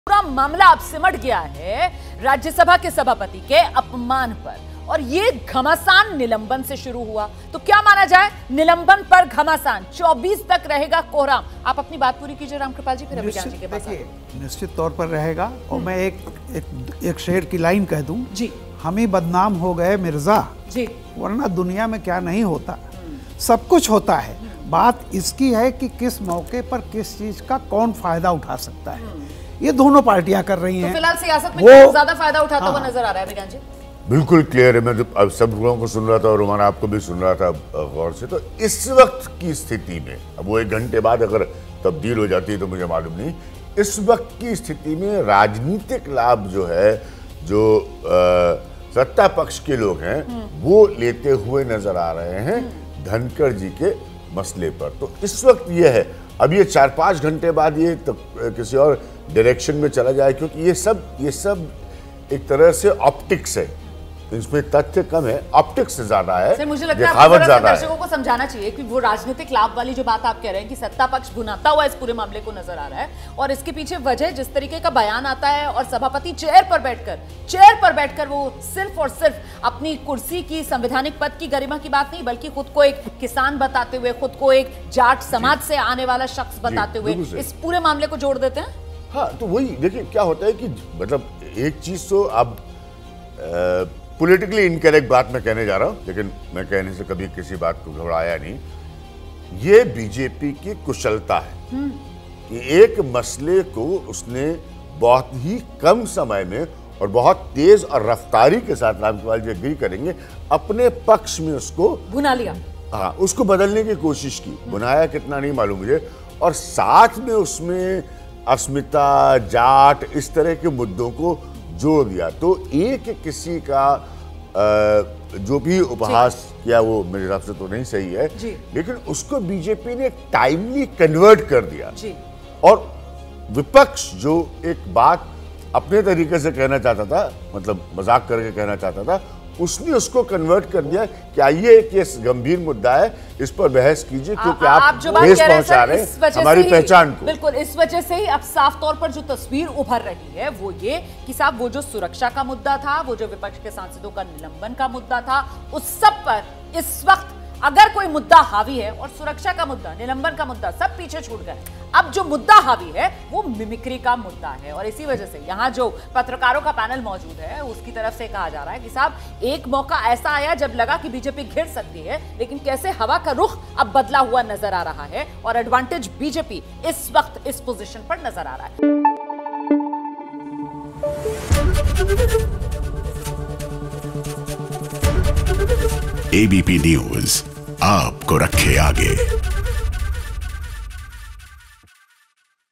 पूरा मामला अब सिमट गया है राज्यसभा के सभापति के अपमान पर, और ये घमासान निलंबन से शुरू हुआ। तो क्या माना जाए, निलंबन पर घमासान 24 तक रहेगा कोहराम। आप अपनी बात पूरी कीजिए रामकृपाल जी, फिर अभिज्ञान जी के पास। निश्चित तौर पर रहेगा। और मैं एक शेर की लाइन कह दूं जी, हम ही बदनाम हो गए मिर्जा जी, वरना दुनिया में क्या नहीं होता, सब कुछ होता है। बात इसकी है कि किस मौके पर किस चीज का कौन फायदा उठा सकता है, ये दोनों पार्टियां कर रही हैं। तो फिलहाल सियासत में वो ज्यादा फायदा उठाता हुआ नजर आ रहा है अभिज्ञान जी। बिल्कुल क्लियर है। मैं जब अब सब लोगों को सुन रहा था और रोमाना आपको भी सुन रहा था गौर से, तो इस वक्त की स्थिति में, अब वो 1 घंटे बाद अगर तब्दील हो जाती है तो मुझे मालूम नहीं, इस वक्त की स्थिति में राजनीतिक लाभ जो है, जो सत्ता पक्ष के लोग हैं वो लेते हुए नजर आ रहे हैं धनखड़ जी के मसले पर। तो इस वक्त ये है, अब ये 4-5 घंटे बाद ये तो किसी और डायरेक्शन में चला जाए, क्योंकि ये सब एक तरह से ऑप्टिक्स है, इसमें तथ्य कम है, ऑप्टिक्स से ज्यादा है। सर मुझे लगता है दर्शकों को समझाना चाहिए कि वो राजनीतिक लाभ वाली जो बात आप कह रहे हैं कि सत्ता पक्ष भुनाता हुआ इस पूरे मामले को नजर आ रहा है, और इसके पीछे वजह जिस तरीके का बयान आता है, और सभापति चेयर पर बैठकर वो सिर्फ और सिर्फ अपनी कुर्सी की, संवैधानिक पद की गरिमा की बात नहीं, बल्कि खुद को एक किसान बताते हुए, खुद को एक जाट समाज से आने वाला शख्स बताते हुए इस पूरे मामले को जोड़ देते हैं। हाँ, तो वही देखिए क्या होता है कि मतलब एक चीज तो अब पॉलिटिकली इनकरेक्ट बात मैं कहने जा रहा हूं, लेकिन मैं कहने से कभी किसी बात को घबराया नहीं। ये बीजेपी की कुशलता है कि एक मसले को उसने बहुत ही कम समय में और बहुत तेज और रफ्तारी के साथ, रामकृपाल जी एग्री करेंगे, अपने पक्ष में उसको भुना लिया। हाँ, उसको बदलने की कोशिश की। बुनाया कितना नहीं मालूम मुझे, और साथ में उसमें अस्मिता, जाट, इस तरह के मुद्दों को जोड़ दिया। तो एक किसी का जो भी उपहास किया वो मेरे हिसाब से तो नहीं सही है, लेकिन उसको बीजेपी ने टाइमली कन्वर्ट कर दिया। और विपक्ष जो एक बात अपने तरीके से कहना चाहता था, मतलब मजाक करके कहना चाहता था, उसने उसको कन्वर्ट कर दिया कि आइए कि गंभीर मुद्दा है, इस पर बहस कीजिए, क्योंकि आप जो बात कह रहे हैं सर, हमारी पहचान को। बिल्कुल, इस वजह से ही अब साफ तौर पर जो तस्वीर उभर रही है वो ये कि साहब वो जो सुरक्षा का मुद्दा था, वो जो विपक्ष के सांसदों का निलंबन का मुद्दा था, उस सब पर इस वक्त अगर कोई मुद्दा हावी है, और सुरक्षा का मुद्दा, निलंबन का मुद्दा सब पीछे छूट गए, अब जो मुद्दा हावी है वो मिमिक्री का मुद्दा है। और इसी वजह से यहाँ जो पत्रकारों का पैनल मौजूद है उसकी तरफ से कहा जा रहा है कि साहब एक मौका ऐसा आया जब लगा कि बीजेपी घिर सकती है, लेकिन कैसे हवा का रुख अब बदला हुआ नजर आ रहा है, और एडवांटेज बीजेपी इस वक्त इस पोजीशन पर नजर आ रहा है। एबीपी न्यूज आपको रखे आगे।